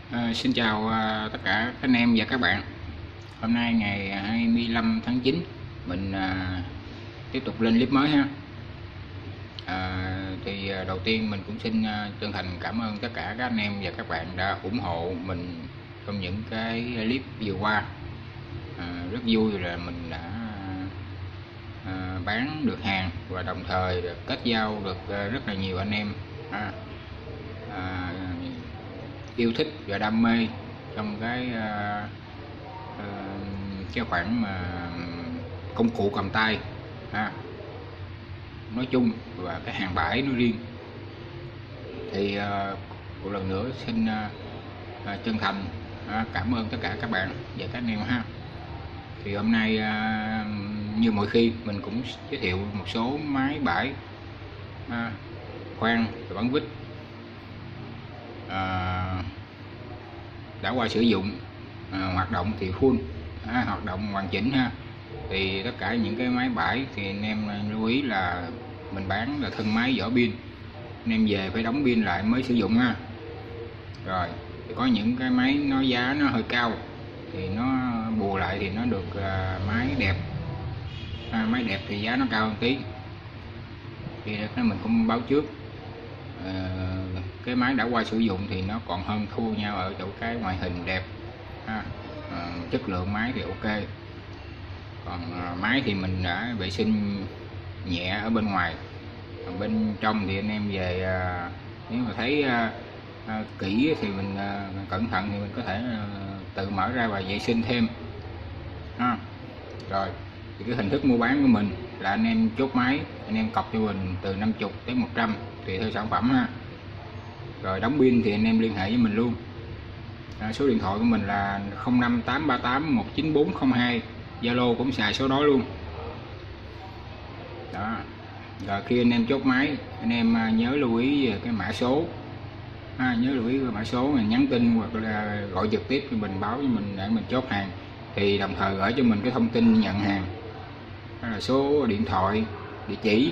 Xin chào tất cả các anh em và các bạn. Hôm nay ngày 25 tháng 9 mình tiếp tục lên clip mới ha. Đầu tiên mình cũng xin chân thành cảm ơn tất cả các anh em và các bạn đã ủng hộ mình trong những cái clip vừa qua. Rất vui là mình đã bán được hàng và đồng thời kết giao được rất là nhiều anh em yêu thích và đam mê trong cái khoản mà công cụ cầm tay nói chung và cái hàng bãi nói riêng. Thì một lần nữa xin chân thành cảm ơn tất cả các bạn và các anh em ha. Thì hôm nay như mọi khi mình cũng giới thiệu một số máy bãi khoan và bắn vít đã qua sử dụng, hoạt động thì full, hoạt động hoàn chỉnh ha. Thì tất cả những cái máy bãi thì anh em lưu ý là mình bán là thân máy vỏ pin, anh em về phải đóng pin lại mới sử dụng ha. Rồi thì có những cái máy nó giá nó hơi cao thì nó bù lại thì nó được máy đẹp, máy đẹp thì giá nó cao hơn tí. Thì mình cũng báo trước cái máy đã qua sử dụng thì nó còn hơn thua nhau ở chỗ cái ngoại hình đẹp chất lượng máy thì ok. Còn máy thì mình đã vệ sinh nhẹ ở bên ngoài, còn bên trong thì anh em về nếu mà thấy kỹ thì mình cẩn thận thì mình có thể tự mở ra và vệ sinh thêm Rồi thì cái hình thức mua bán của mình là anh em chốt máy, anh em cọc cho mình từ 50 đến 100 tùy theo sản phẩm ha. Rồi đóng pin thì anh em liên hệ với mình luôn. Số điện thoại của mình là 0583819402, Zalo cũng xài số đó luôn đó. Rồi khi anh em chốt máy, anh em nhớ lưu ý về cái mã số, nhớ lưu ý cái mã số, mình nhắn tin hoặc là gọi trực tiếp thì mình báo với mình để mình chốt hàng. Thì đồng thời gửi cho mình cái thông tin nhận hàng, đó là số điện thoại, địa chỉ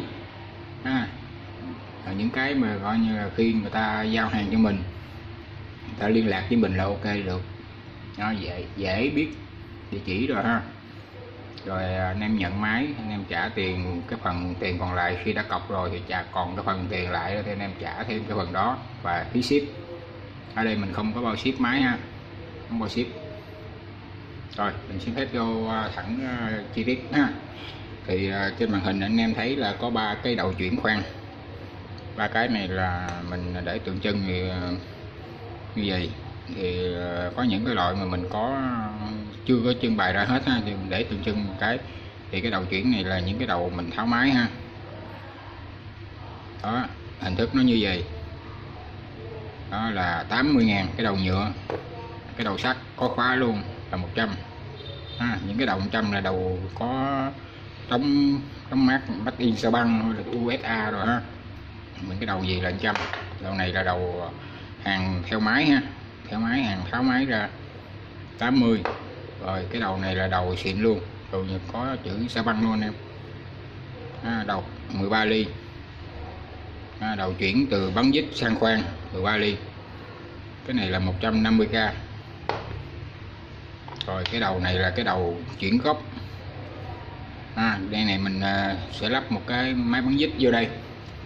những cái mà gọi như là khi người ta giao hàng cho mình, người ta liên lạc với mình là ok được. Nó dễ biết địa chỉ rồi ha. Rồi anh em nhận máy, anh em trả tiền, cái phần tiền còn lại khi đã cọc rồi thì còn cái phần tiền lại thì anh em trả thêm cái phần đó và phí ship. Ở đây mình không có bao ship máy ha, không bao ship. Rồi mình xin phép vô thẳng chi tiết ha. Thì trên màn hình anh em thấy là có 3 cái đầu chuyển khoan. 3 cái này là mình để tượng trưng thì như vậy. Thì có những cái loại mà mình chưa có trưng bày ra hết ha, thì mình để tượng trưng một cái. Thì cái đầu chuyển này là những cái đầu mình tháo máy ha. Đó, hình thức nó như vậy. Đó là 80.000 cái đầu nhựa. Cái đầu sắt có khóa luôn là 100. Những cái đầu 100 là đầu có đóng mát Made in Sao Băng hay là USA rồi ha. Những cái đầu gì là 100. Đầu này là đầu hàng theo máy ha, theo máy, hàng tháo máy ra 80. Rồi cái đầu này là đầu xịn luôn, đầu có chữ Sao Băng luôn anh em. Đầu 13 ly. Đầu chuyển từ bắn vít sang khoan 13 ly. Cái này là 150k. Rồi cái đầu này là cái đầu chuyển gốc. Đây này mình sẽ lắp một cái máy bắn vít vô đây.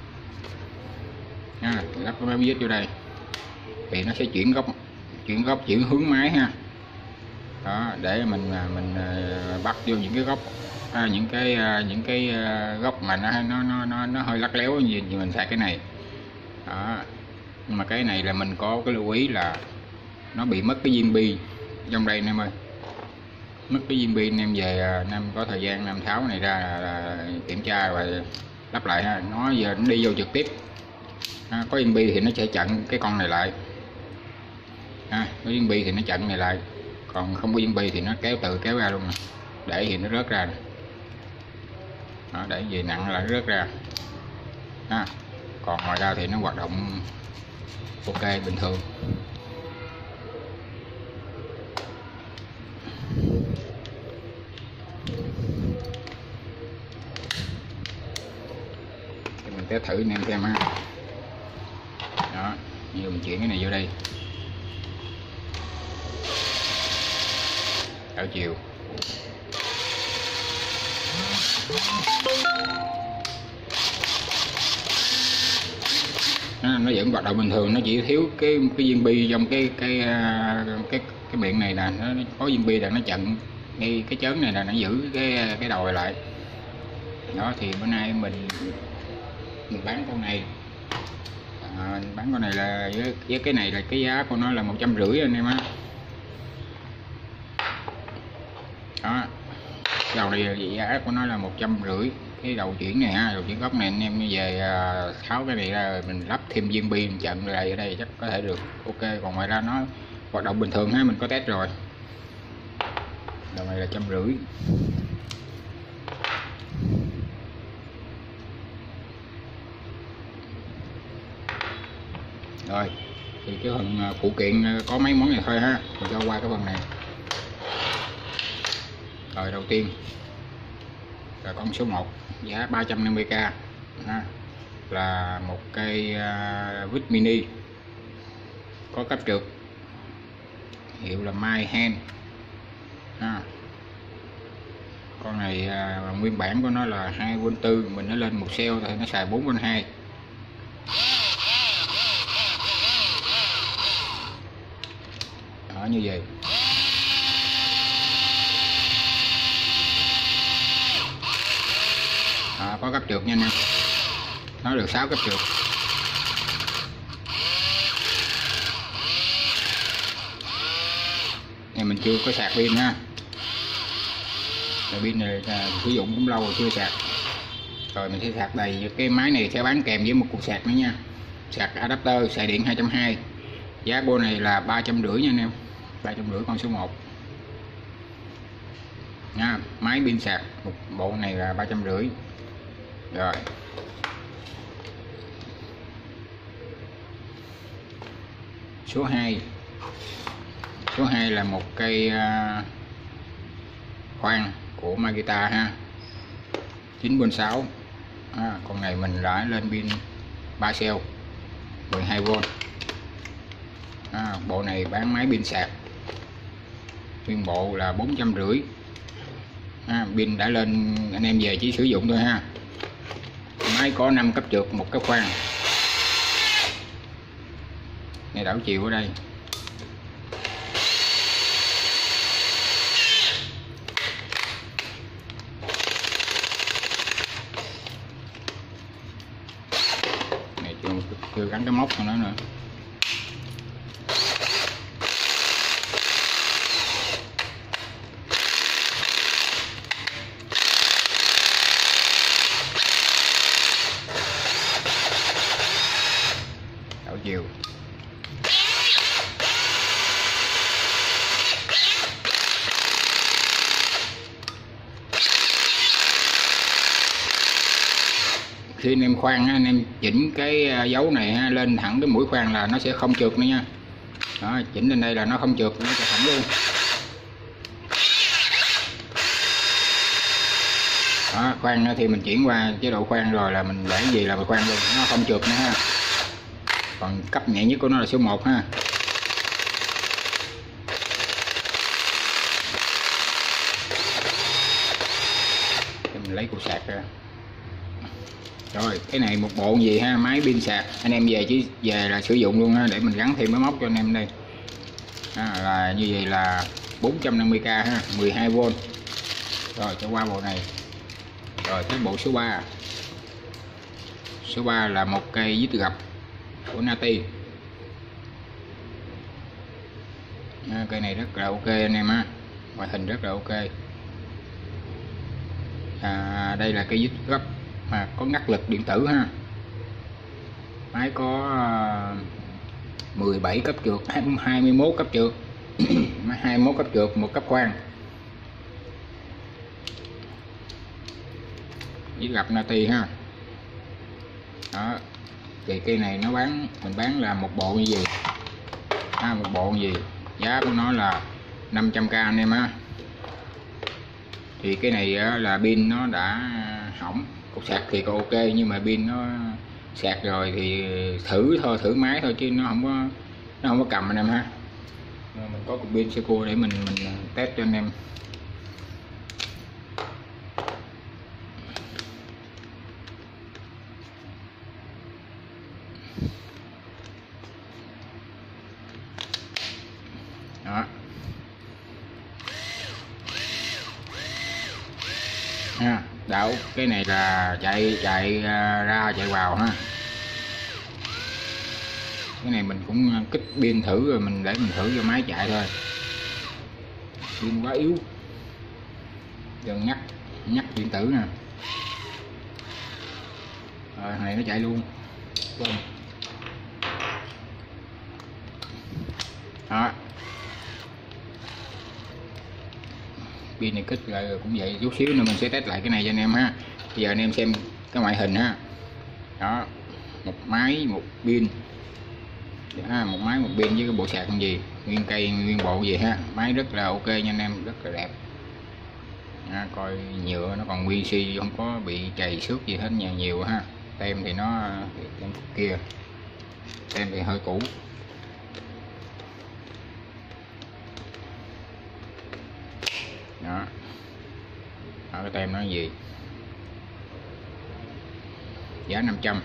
Lắp cái máy bắn vít vô đây thì nó sẽ chuyển góc, chuyển hướng máy ha. Đó, để mình bắt vô những cái góc, những cái góc mà nó hơi lắc léo gì thì mình xài cái này đó. Nhưng mà cái này là mình có cái lưu ý là nó bị mất cái viên bi trong đây anh em ơi. Mất cái viên bi anh em về, anh em có thời gian anh em tháo này ra là kiểm tra và lắp lại ha. Nó giờ nó đi vô trực tiếp, có viên bi thì nó sẽ chặn cái con này lại, có viên bi thì nó chặn này lại, còn không có viên bi thì nó kéo ra luôn. Để thì nó rớt ra đó, để về nặng là nó rớt ra còn ngoài ra thì nó hoạt động ok bình thường. Thì mình test thử anh em xem ha. Đó, như mình chuyển cái này vô đây đảo chiều. Nó vẫn hoạt động bình thường, nó chỉ thiếu cái viên bi trong cái miệng này nè, nó có viên bi là nó chặn ngay cái chớn này là nó giữ cái đồi lại. Đó thì bữa nay mình bán con này, bán con này là với cái này là cái giá của nó là 150 anh em á. Đó, đầu này giá của nó là 150. Cái đầu chuyển này ha, đầu chuyển gốc này anh em về tháo cái này ra mình lắp thêm viên bi mình chặn lại ở đây chắc có thể được ok. Còn ngoài ra nó hoạt động bình thường ha, mình có test rồi. Đầu này là 150. Rồi thì cái phần phụ kiện có mấy món này thôi ha, mình cho qua cái phần này. Rồi đầu tiên là con số 1 giá 350k ha, là một cây vít mini có cấp trượt, hiệu là My Hand ha. Con này nguyên bản của nó là 2V4, mình nó lên một cell thì nó xài 4V2. Đó, như vậy. Có cấp trượt nha anh em, nó được 6 cấp trượt. Này mình chưa có sạc pin ha, pin này sử dụng cũng lâu rồi chưa sạc. Rồi mình sẽ sạc đầy. Cái máy này sẽ bán kèm với một cục sạc nữa nha, sạc adapter xài điện 220. Giá bộ này là 350 nha anh em, 350 con số 1 nha. Máy pin sạc một bộ này là 350. Rồi số 2 là một cây khoan của Makita ha, 9V6. Con này mình đã lên pin 3 cell 12V. Bộ này bán máy pin sạc nguyên bộ là 450. Pin đã lên, anh em về chỉ sử dụng thôi ha. Máy có 5 cấp trượt, một cái khoan này, đảo chiều ở đây. Này chưa gắn cái móc của nó nữa. Đảo chiều. Khi anh em khoan anh em chỉnh cái dấu này lên thẳng cái mũi khoan là nó sẽ không trượt nữa nha. Đó, chỉnh lên đây là nó không trượt, nó sẽ thẳng luôn. Đó, khoan thì mình chuyển qua chế độ khoan rồi là mình để cái gì là mình khoan luôn, nó không trượt nữa ha. Còn cấp nhẹ nhất của nó là số 1 ha. Để mình lấy cục sạc ra. Rồi cái này một bộ gì ha, máy pin sạc anh em về chỉ về là sử dụng luôn ha. Để mình gắn thêm cái móc cho anh em đây là như vậy là 450k ha, 12V. Rồi cho qua bộ này. Rồi tới bộ số 3. Số 3 là một cây vít gập của Nati. Cây này rất là ok anh em ha, ngoại hình rất là ok. Đây là cây vít gấp mà có ngắt lực điện tử ha. Máy có 17 cấp trượt, 21 cấp trượt 21 cấp trượt, một cấp khoan. Vít gập Nati ha. Đó thì cây này nó mình bán là một bộ như gì một bộ như gì, giá của nó là 500k anh em á. Thì cái này là pin nó đã hỏng, cục sạc thì còn ok nhưng mà pin nó sạc rồi thì thử máy thôi chứ nó không có cầm anh em ha. Mình có cục pin Seiko để mình test cho anh em. Đó ha, đảo cái này là chạy ra chạy vào ha. Cái này mình cũng kích pin thử rồi mình để mình thử cho máy chạy thôi, pin quá yếu. Đừng nhắc điện tử nè. Rồi này nó chạy luôn. Đó, pin này kích rồi cũng vậy. Chút xíu nữa mình sẽ test lại cái này cho anh em ha. Bây giờ anh em xem cái ngoại hình ha. Đó, một máy một pin, một máy một pin với cái bộ sạc làm gì, nguyên cây nguyên bộ gì ha. Máy rất là ok nha anh em, rất là đẹp. Coi nhựa nó còn nguyên si, không có bị trầy xước gì hết nhà nhiều ha. Tem thì nó tem kia, tem thì hơi cũ. Đó, cái tem nó gì, giá 500.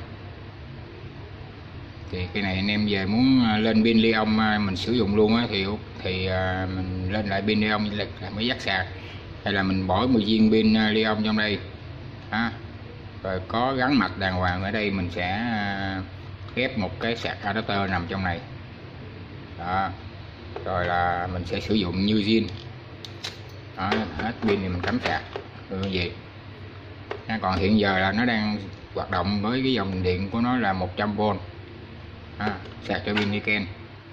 Thì cái này anh em về muốn lên pin li-on mình sử dụng luôn á thì mình lên lại pin li-on là mới dắt sạc, hay là mình bỏ 10 viên pin li-on trong đây ha. Rồi có gắn mạch đàng hoàng ở đây, mình sẽ ghép một cái sạc adapter nằm trong này. Đó, rồi là mình sẽ sử dụng như zin. Đó, hết pin thì mình cắm sạc như vậy. Còn hiện giờ là nó đang hoạt động với cái dòng điện của nó là 100V. Sạc cho pin Niken.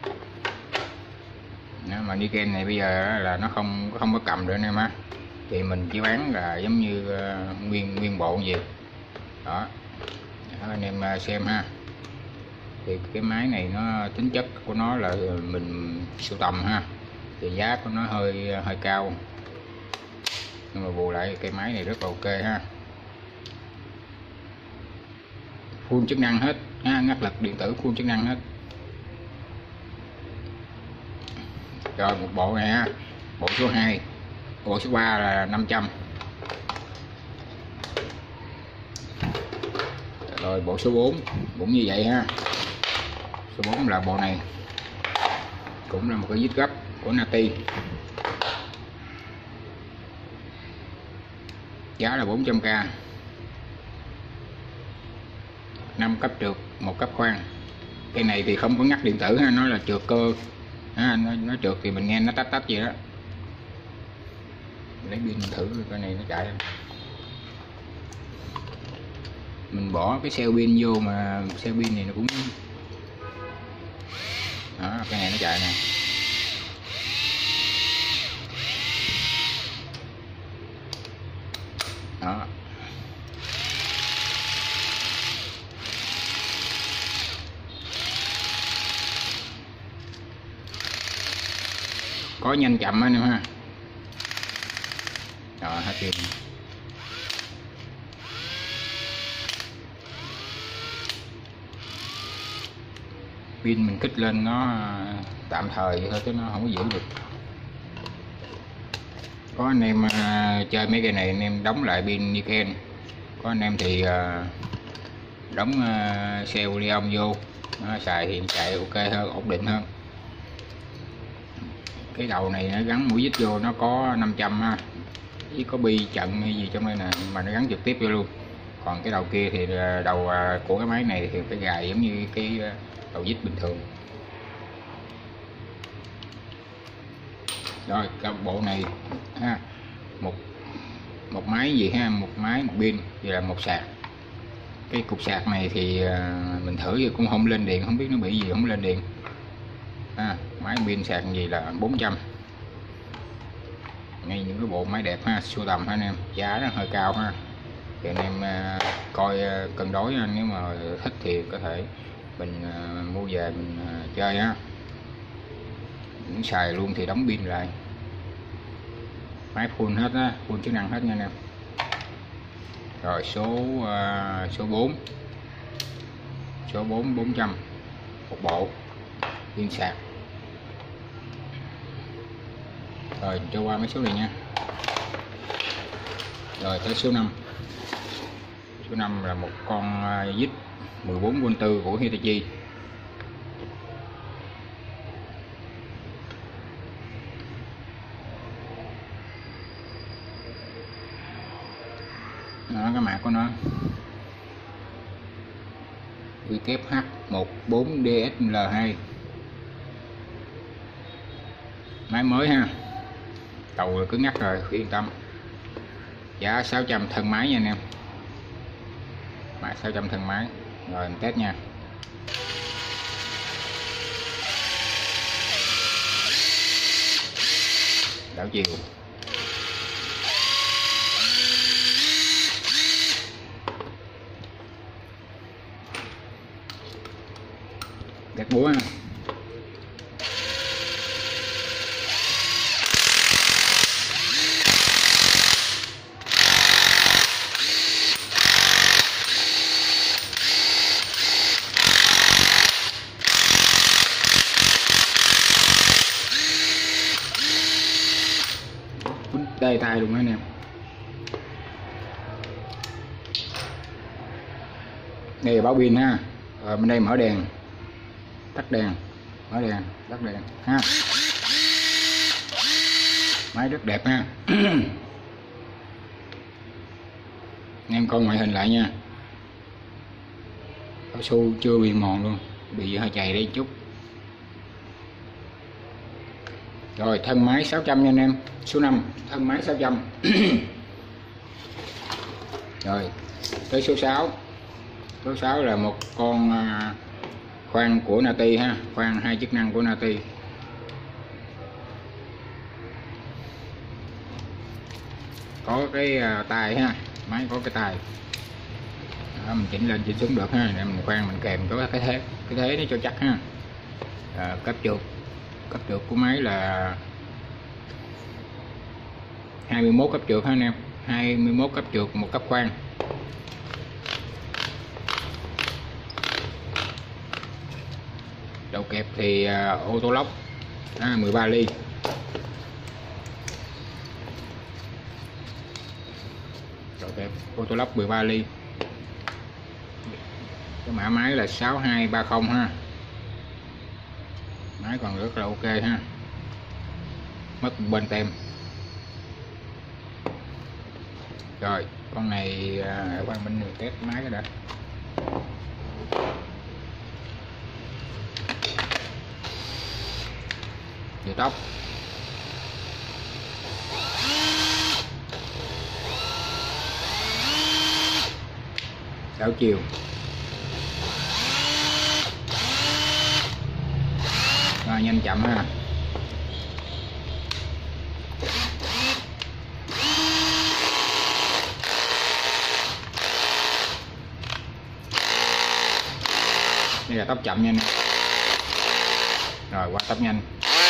Mà Niken này bây giờ là nó không có cầm nữa anh em ha, thì mình chỉ bán là giống như nguyên bộ gì đó. Anh em xem ha. Thì cái máy này nó tính chất của nó là mình sưu tầm ha, thì giá của nó hơi cao, nhưng mà bù lại cái máy này rất là ok ha. Full chức năng hết ha, ngắt lực điện tử full chức năng hết. Rồi một bộ này ha, bộ số 2, bộ số 3 là 500. Rồi bộ số 4 cũng như vậy ha. Số 4 là bộ này, cũng là một cái dít gấp của Nati, giá là 400k. 5 cấp trượt, 1 cấp khoan. Cái này thì không có ngắt điện tử ha, nó là trượt cơ ha, nó trượt thì mình nghe nó tách gì đó. Lấy pin mình thử cái này nó chạy. Mình bỏ cái cell pin vô mà cell pin này nó cũng đó, cái này nó chạy nè. Đó, có nhanh chậm anh em ha. Rồi hết pin. Pin mình kích lên nó tạm thời vậy thôi chứ nó không có giữ được. Có anh em chơi mấy cái này anh em đóng lại pin Niken, có anh em thì đóng cell li-on vô, xài thì chạy ok hơn, ổn định hơn. Cái đầu này nó gắn mũi vít vô nó có 500 ha, với có bi trận hay gì trong đây nè, mà nó gắn trực tiếp vô luôn. Còn cái đầu kia thì đầu của cái máy này thì cái gài giống như cái đầu vít bình thường. Rồi cái bộ này ha, một máy gì ha, một máy một pin vậy là một sạc. Cái cục sạc này thì mình thử thì cũng không lên điện, không biết nó bị gì không lên điện. Máy pin sạc gì là 400. Ngay những cái bộ máy đẹp ha, sưu tầm ha anh em, giá nó hơi cao ha. Thì anh em coi cân đối, nếu mà thích thì có thể mình mua về mình chơi ha. Những xài luôn thì đóng pin lại. Máy full hết á, full chức năng hết nha anh em. Rồi số 4, số 4 400 một bộ pin sạc. Rồi cho qua mấy số này nha. Rồi tới số 5. Số 5 là một con vít 14V4 của Hitachi. Đó, cái mạc của nó WH14DSL2, máy mới ha, đầu là cứng ngắc rồi, yên tâm. Giá 600 thân máy nha anh em, máy 600 thân máy. Rồi mình test nha. Đảo chiều, gạt búa ha. Tê tay luôn anh em. Đây là báo pin ha. Rồi bên đây mở đèn, tắt đèn, mở đèn, tắt đèn ha. Máy rất đẹp ha. Anh em coi ngoại hình lại nha. Cao su chưa bị mòn luôn, bị hơi chày đây chút. Rồi thân máy 600 nha anh em. Số 5 thân máy 600. Rồi tới số 6. Số 6 là một con khoan của Nati ha, khoan 2 chức năng của Nati. Có cái tay ha, máy có cái tay. Đó, mình chỉnh lên chỉnh xuống được ha, để mình khoan mình kèm có cái thế nó cho chắc ha. Cấp trượt của máy là 21 cấp trượt ha anh em, 21 cấp trượt một cấp khoan. Đầu kẹp thì ô tô lốc 13 ly. Đầu kẹp ô tô lốc 13 ly. Cái mã máy là 6230 ha. Máy còn rất là ok ha. Mất bên tem. Rồi con này qua bên này test máy cái đã. Điều tốc, đảo chiều, rồi nhanh chậm ha. Đây là tốc chậm nha. Rồi qua tốc nhanh.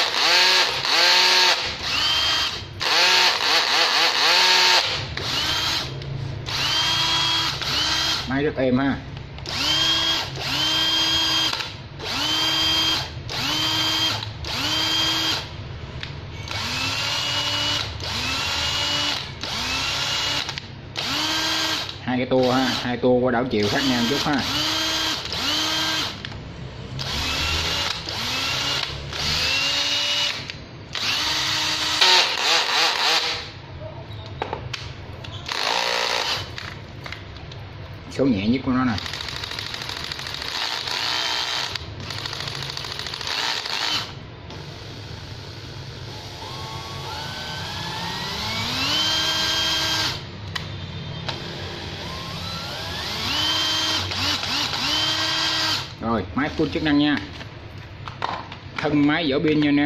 Máy rất êm ha. Hai cái tua ha, hai tua qua đảo chiều khác nhau chút ha. Số nhẹ nhất của nó nè. Rồi máy full chức năng nha. Thân máy dỡ pin nha anh em.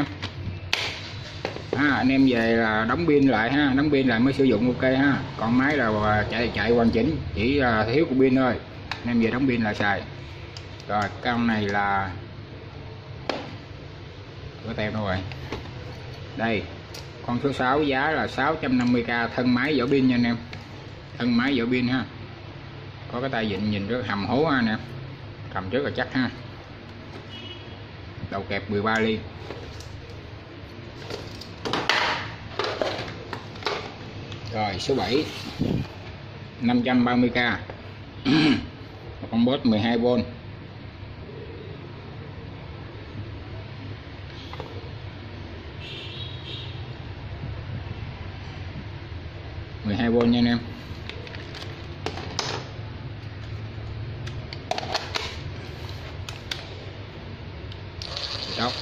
Anh em về là đóng pin lại ha, đóng pin lại mới sử dụng ok ha. Còn máy là chạy hoàn chỉnh, chỉ thiếu của pin thôi. Anh em về đóng pin lại xài. Rồi con này là có tem đâu rồi. Đây con số 6 giá là 650k, thân máy dỡ pin nha anh em. Thân máy dỡ pin ha. Có cái tay vịn nhìn rất hầm hố ha anh em. Cầm rất là chắc ha. Đầu kẹp 13 ly. Rồi số 7 530k một con boss 12V. V nha anh em. Đó.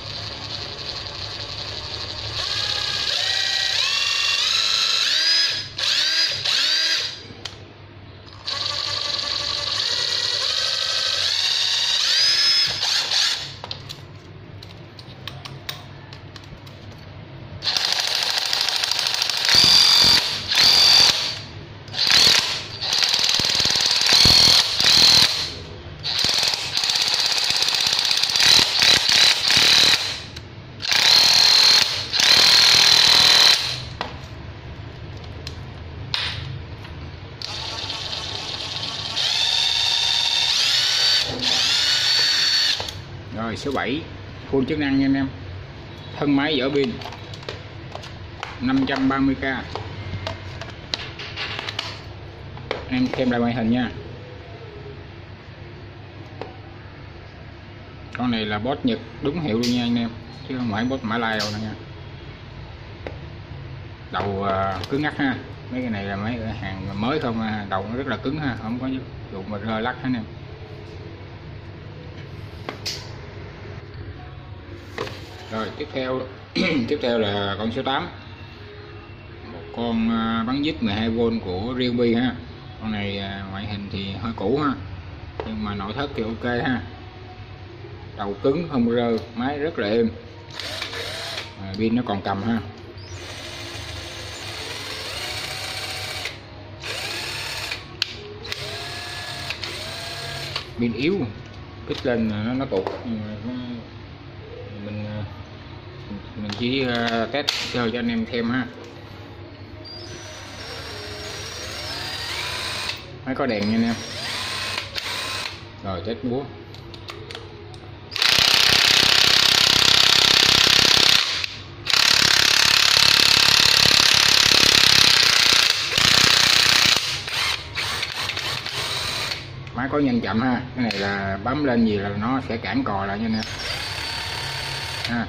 Rồi số 7 full chức năng nha anh em. Thân máy vỏ pin 530k. Em xem lại màn hình nha. Con này là boss Nhật đúng hiệu luôn nha anh em, chứ không phải boss Mã Lai đâu nha. Đầu cứng ngắc ha. Mấy cái này là mấy cái hàng mới không, đầu nó rất là cứng ha, không có dụng mà rơi lắc hết anh em. Rồi tiếp theo tiếp theo là con số 8, một con bắn dít 12V của Realme ha. Con này ngoại hình thì hơi cũ ha, nhưng mà nội thất thì ok ha. Đầu cứng không rơ, máy rất là êm, pin nó còn cầm ha. Pin yếu, kích lên nó tụt, nhưng mà mình chỉ test chơi cho anh em thêm ha. Máy có đèn nha anh em. Rồi test búa. Máy có nhanh chậm ha, cái này là bấm lên gì là nó sẽ cản cò lại nha anh em ha.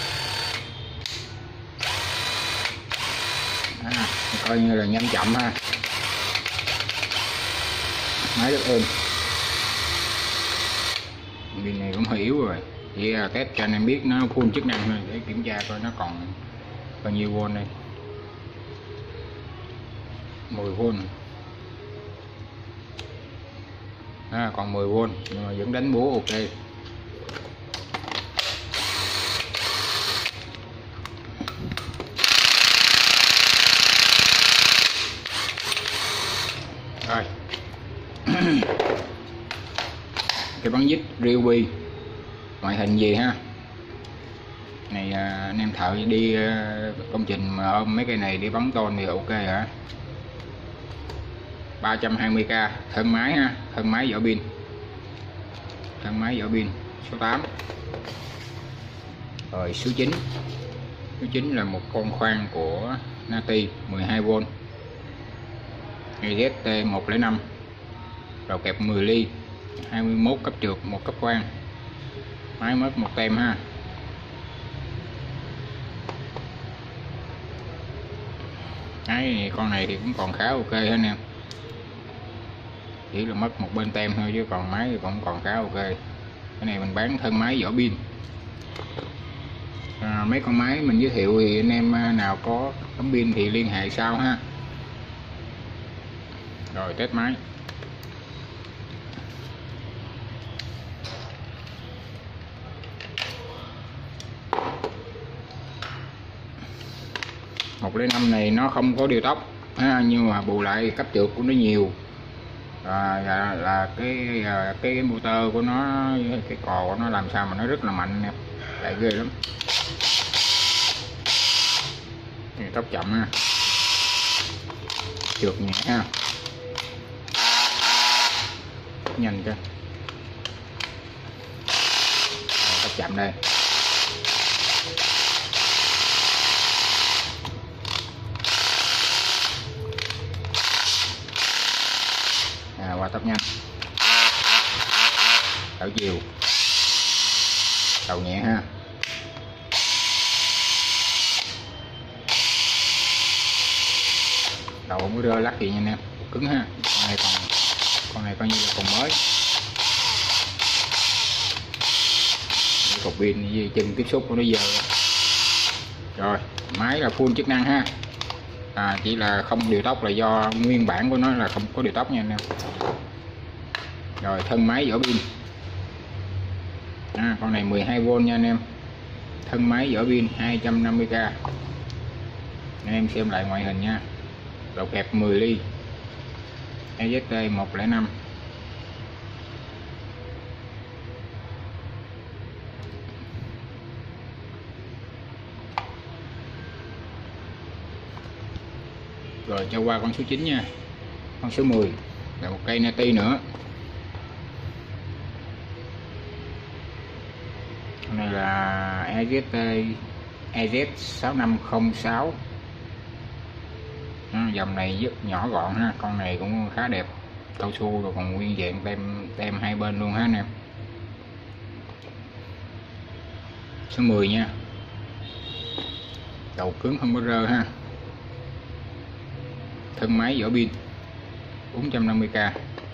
Coi như là nhanh chậm ha, máy rất êm. Pin này cũng hơi yếu rồi, chỉ test cho anh em biết nó full chức năng thôi, để kiểm tra coi nó còn bao nhiêu V đây. 10V còn 10V nhưng mà vẫn đánh búa ok. Rồi cái bắn dít Realme ngoại hình gì ha. Này anh em thợ đi công trình mà ôm mấy cây này đi bắn tôn thì ok hả. 320k thân máy ha, thân máy vỏ pin, thân máy vỏ pin số 8. Rồi số 9, số 9 là một con khoan của Nati 12V ZT105, đầu kẹp 10 ly, 21 cấp trượt, 1 cấp khoan, máy mất một tem ha. Đấy, con này thì cũng còn khá ok hết anh em, chỉ là mất một bên tem thôi chứ còn máy thì cũng còn khá ok. Cái này mình bán thân máy vỏ pin. Mấy con máy mình giới thiệu thì anh em nào có tấm pin thì liên hệ sau ha. Rồi test máy. Một lấy 5 này nó không có điều tốc ha, nhưng mà bù lại cấp trượt của nó nhiều. Là cái motor của nó, cái cò của nó làm sao mà nó rất là mạnh nè, lại ghê lắm. Tốc chậm ha, trượt nhẹ ha, nhanh cho tốc chậm đây. tốc nhanh, đảo chiều, đầu nhẹ ha. Đầu không có rơ lắc gì nha anh em, cứng ha. Con này coi như là còn mới. Cục pin với chân tiếp xúc của nó giờ rồi. Máy là full chức năng ha, chỉ là không điều tốc là do nguyên bản của nó là không có điều tốc nha anh em. Rồi thân máy vỏ pin, con này 12V nha anh em. Thân máy vỏ pin 250k. Anh em xem lại ngoại hình nha. Đầu kẹp 10 ly, EZT 105. Rồi cho qua con số 9 nha. Con số 10 là một cây nati nữa. Con này là EZT EZ6506. Dòng này rất nhỏ gọn ha. Con này cũng khá đẹp, cao su rồi còn nguyên vẹn tem hai bên luôn ha anh em. Số 10 nha. Đầu cứng không có rơ ha. Thân máy vỏ pin 450k.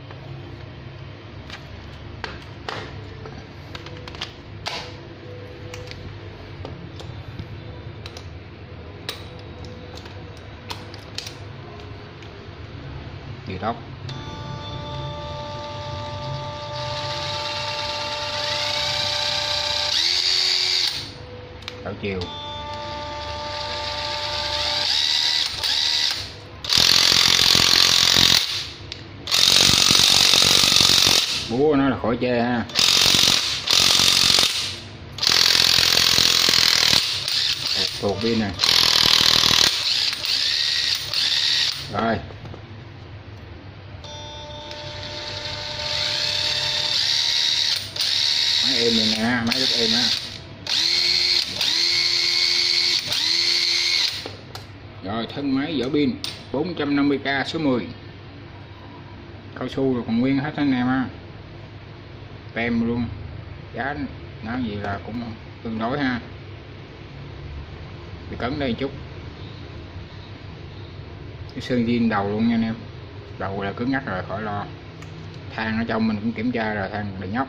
Điều tốc, đảo chiều, búa nó là khỏi chê ha. Tuột pin nè. Rồi máy êm này nè, máy rất êm ha. Rồi thân máy vỏ pin 450k số 10. Cao su rồi còn nguyên hết anh em ha. Tem luôn, giá nó gì là cũng tương đối ha. Bị cấn đây một chút. Cái sơn zin đầu luôn nha anh em. Đầu là cứng ngắc rồi khỏi lo. Than ở trong mình cũng kiểm tra rồi, than đừng nhóc.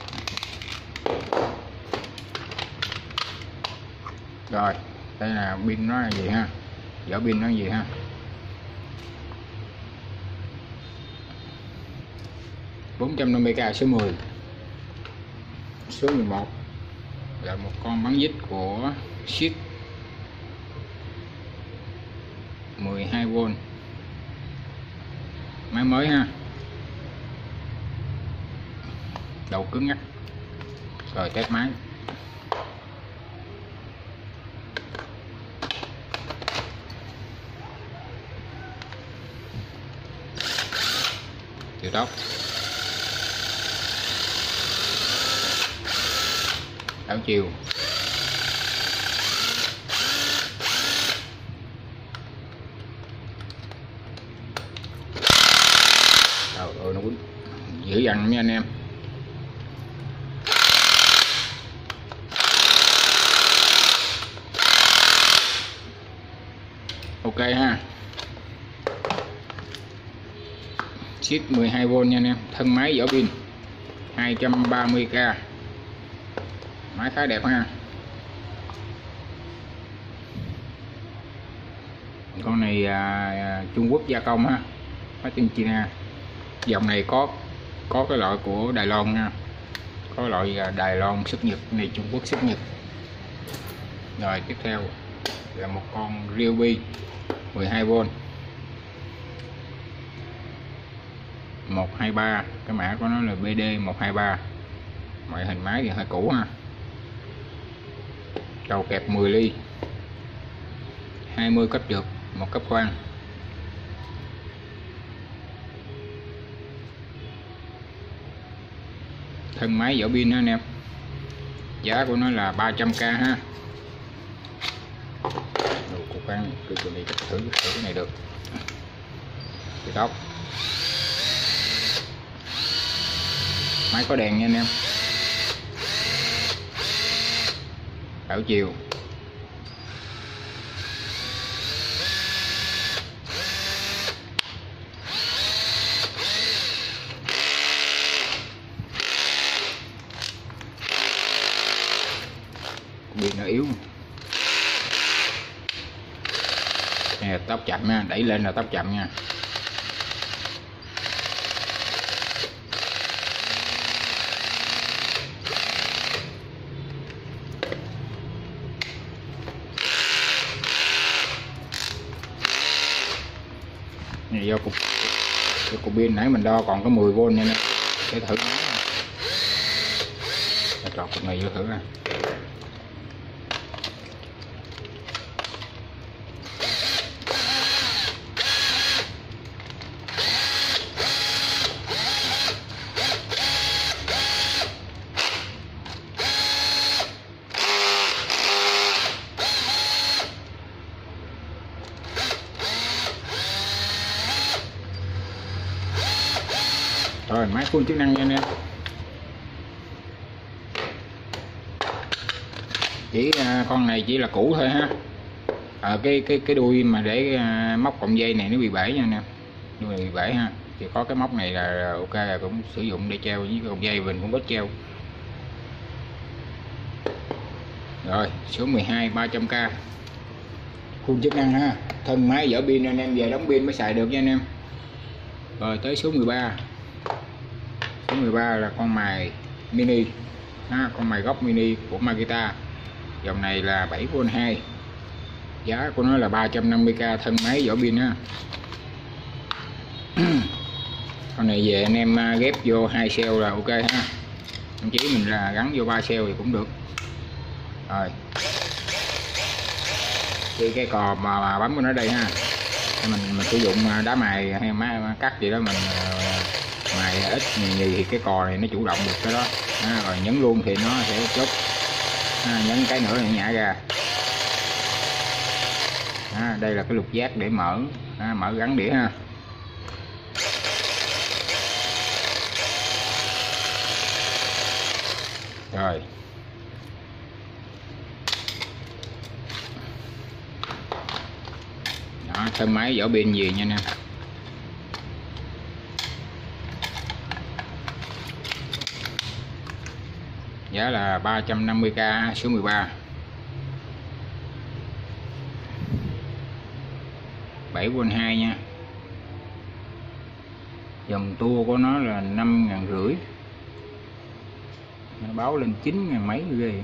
Rồi đây là pin nó là gì ha, vỏ pin nó là gì ha. $450k số 10. Số 11 là một con bắn vít của Schiit 12V, máy mới ha. Đầu cứng ngắc. Rồi test máy. Điều tốc, đảo chiều, rồi nó quýnh dữ dằn nha anh em. Ok ha. Schiit 12V nha anh em. Thân máy vỏ pin 230k. Máy khá đẹp ha. Con này Trung Quốc gia công ha, máy in China. Dòng này có cái loại của Đài Loan nha, có loại Đài Loan xuất Nhật, này Trung Quốc xuất Nhật. Rồi tiếp theo là một con Ryobi 12V 123, cái mã của nó là BD 123. Ngoại hình máy thì hơi cũ ha. Đầu kẹp 10 ly, 20 cấp trượt, 1 cấp khoan. Thân máy vỏ pin đó anh em. Giá của nó là 300k ha. Cục khoan cái này thử cái này được. Cái tóc. Máy có đèn nha anh em, đảo chiều. Pin nó yếu nè, tốc chậm nha, đẩy lên là tốc chậm nha. Này do cục pin nãy mình đo còn có 10V nha nè, để thử nó. Chọn cục này vô thử nè. Rồi máy full chức năng nha anh em. Chỉ con này chỉ là cũ thôi ha. Cái đuôi mà để móc cọng dây này nó bị bể nha anh em, đuôi này bị bể ha. Thì có cái móc này là ok, là cũng sử dụng để treo với cọng dây mình cũng có treo. Rồi số 12 300k full chức năng ha, thân máy dỡ pin, anh em về đóng pin mới xài được nha anh em. Rồi tới số 13. Số 13 là con mài mini ha, con mài gốc mini của Makita. Dòng này là 7V2, giá của nó là 350k, thân máy vỏ pin ha. Con này về anh em ghép vô 2 cell là ok ha, thậm chí mình là gắn vô 3 cell thì cũng được. Rồi cái cò mà bấm của nó đây ha, mình sử dụng đá mài hay máy cắt gì đó, mình mài ít nhiều thì cái cò này nó chủ động được cái đó ha. Rồi nhấn luôn thì nó sẽ chốt ha, nhấn cái nữa thì nhả ra ha. Đây là cái lục giác để mở ha, mở gắn đĩa ha. Rồi đó, thân máy vỏ pin gì nha nè. Giá là 350k, số 13. 7V2 nha. Dòng tua của nó là 5.500. Nó báo lên 9.000 mấy ghê.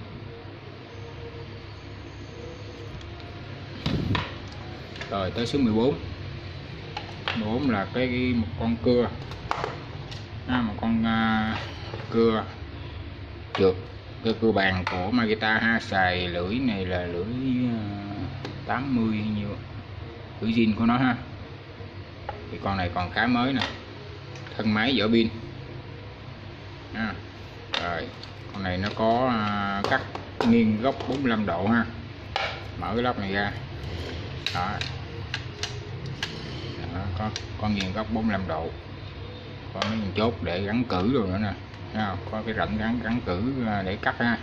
Rồi tới số 14. 14 là một con cưa. Một con cưa trượt, cưa bàn của Makita ha. Xài lưỡi này là lưỡi 80 nhiêu, lưỡi zin của nó ha. Thì con này còn khá mới nè, thân máy vỏ pin ha. Rồi con này nó có cắt nghiêng góc 45 độ ha. Mở cái lốc này ra đó, có nghiêng góc 45 độ, có mấy chốt để gắn cử rồi nữa nè. Có cái rãnh gắn cử để cắt ha.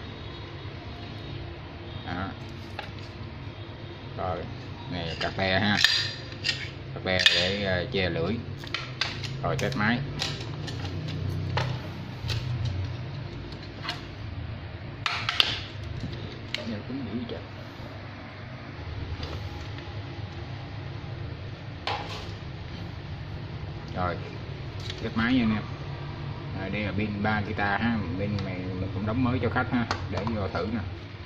Đó. Rồi này cà phê ha, cà phê để che lưỡi. Rồi test máy. Rồi test máy nha anh em. Đây là pin Makita ha, pin này mình cũng đóng mới cho khách ha, để vô thử nè.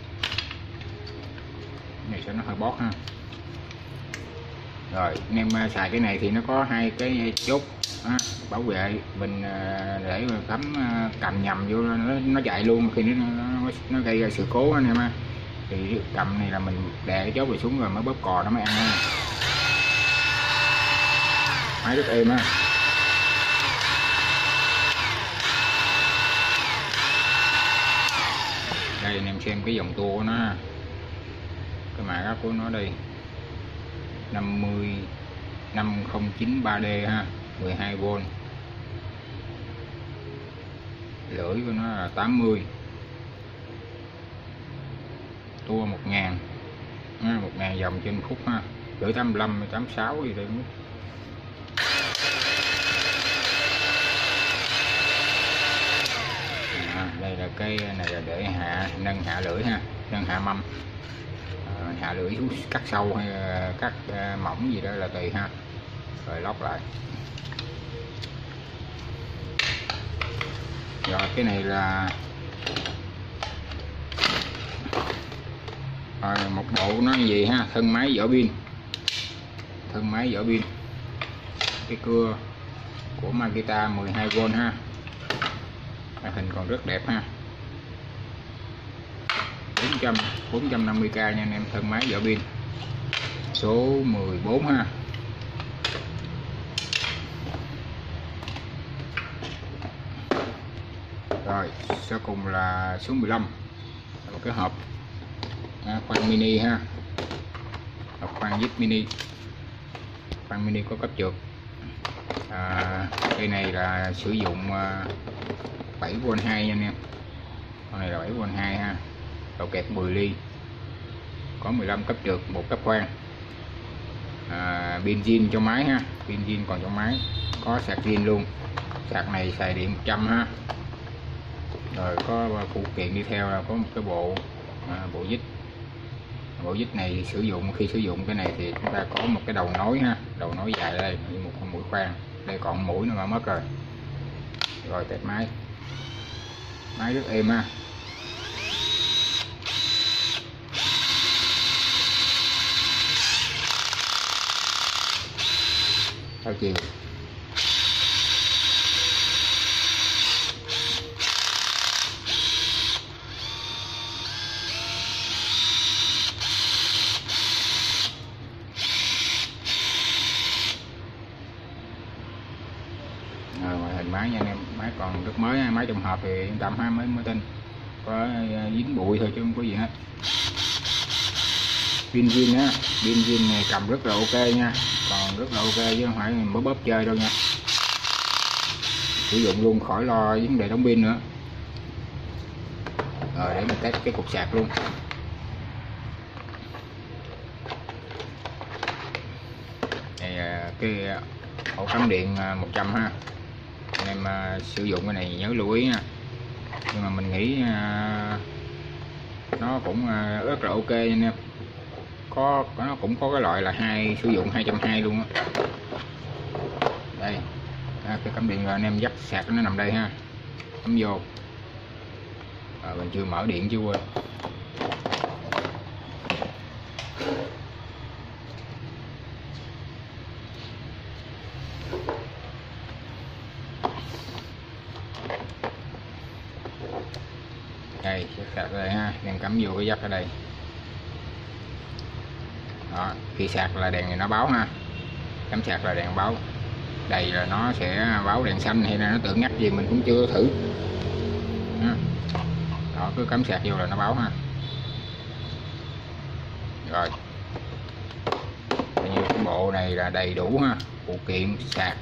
Này sẽ nó hơi bót ha. Rồi anh em xài cái này thì nó có 2 cái chốt ha, bảo vệ mình để mà cắm cầm nhầm vô nó chạy luôn, khi nó gây ra sự cố anh em ha. Thì cầm này là mình đè cái chốt rồi xuống rồi mới bóp cò nó mới ăn ha. Máy rất êm ha. Đây anh em xem cái dòng tua của nó, cái mã gấp của nó đây 5093D ha, 12V. lưỡi của nó là 80, tua 1000, 1000 vòng trên phút ha, lưỡi 85 86 gì đây. Đây là cái này là để nâng hạ lưỡi ha, nâng hạ mâm, hạ lưỡi xuống cắt sâu hay cắt mỏng gì đó là tùy ha, rồi lót lại. Rồi cái này là một bộ nó như gì ha, thân máy vỏ pin, thân máy vỏ pin, cái cưa của Makita 12V ha, hình còn rất đẹp ha, 450k nha anh em, thân máy vỏ pin số 14 ha. Rồi sau cùng là số 15, một cái hộp khoan mini ha, hộp khoan zip mini, khoan mini có cấp trượt. Cây này là sử dụng 7V2 nha anh em, con này là 7V2 ha, đầu kẹp 10 ly, có 15 cấp trượt, một cấp khoan, pin zin cho máy ha, pin zin còn trong máy, có sạc zin luôn, sạc này xài điện 100 ha. Rồi có phụ kiện đi theo là có một cái bộ bộ vít này sử dụng, khi sử dụng cái này thì chúng ta có một cái đầu nối ha, đầu nối dài đây, một con mũi khoan, đây còn mũi nữa mà mất rồi. Rồi test máy, máy rất êm ha. Theo chiều. Ngoại hình máy nha anh em, máy còn rất mới, máy trong hộp thì yên tâm ha, mới tin, có dính bụi thôi chứ không có gì hết. Pin zin á, pin zin này cầm rất là ok nha, còn rất là ok chứ không phải mới bóp chơi đâu nha, sử dụng luôn khỏi lo vấn đề đóng pin nữa. Rồi để mình test cái cục sạc luôn. Đây cái ổ cắm điện 100 ha, anh em sử dụng cái này nhớ lưu ý nha, nhưng mà mình nghĩ nó cũng rất là ok anh em, nó cũng có cái loại là sử dụng 220 luôn á. Đây cái cắm điện rồi, anh em dắt sạc nó nằm đây ha, cắm vô. Mình chưa mở điện chứ quên. Đây sạc ở đây ha, đang cắm vô cái dắt ở đây. Đó, khi sạc là đèn này nó báo ha, cắm sạc là đèn báo, đây là nó sẽ báo đèn xanh hay là nó tự ngắt gì mình cũng chưa thử. Đó, cứ cắm sạc vô là nó báo ha. Rồi như cái bộ này là đầy đủ ha, phụ kiện sạc,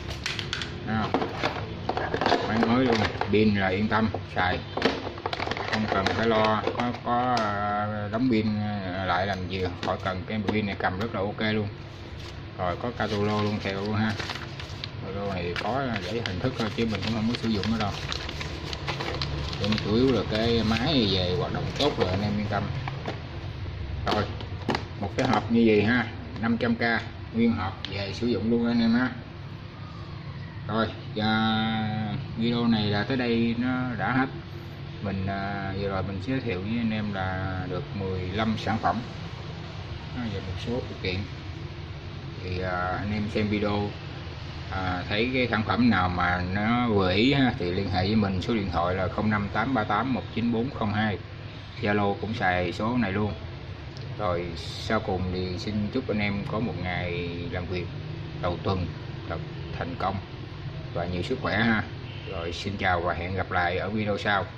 máy mới luôn, pin là yên tâm xài, không cần phải lo có đóng pin lại làm gì, khỏi cần, cái pin này cầm rất là ok luôn. Rồi có catulo luôn theo luôn ha, catulo này có để hình thức thôi chứ mình cũng không có sử dụng nó đâu, nhưng chủ yếu là cái máy về hoạt động tốt rồi anh em yên tâm. Rồi một cái hộp như vậy ha, 500k nguyên hộp về sử dụng luôn anh em ha. Rồi video này là tới đây nó đã hết. Mình vừa rồi mình giới thiệu với anh em là được 15 sản phẩm và một số phụ kiện, thì anh em xem video thấy cái sản phẩm nào mà nó vừa ý ha, thì liên hệ với mình, số điện thoại là 0583819402, Zalo cũng xài số này luôn. Rồi sau cùng thì xin chúc anh em có một ngày làm việc đầu tuần thật thành công và nhiều sức khỏe ha. Rồi xin chào và hẹn gặp lại ở video sau.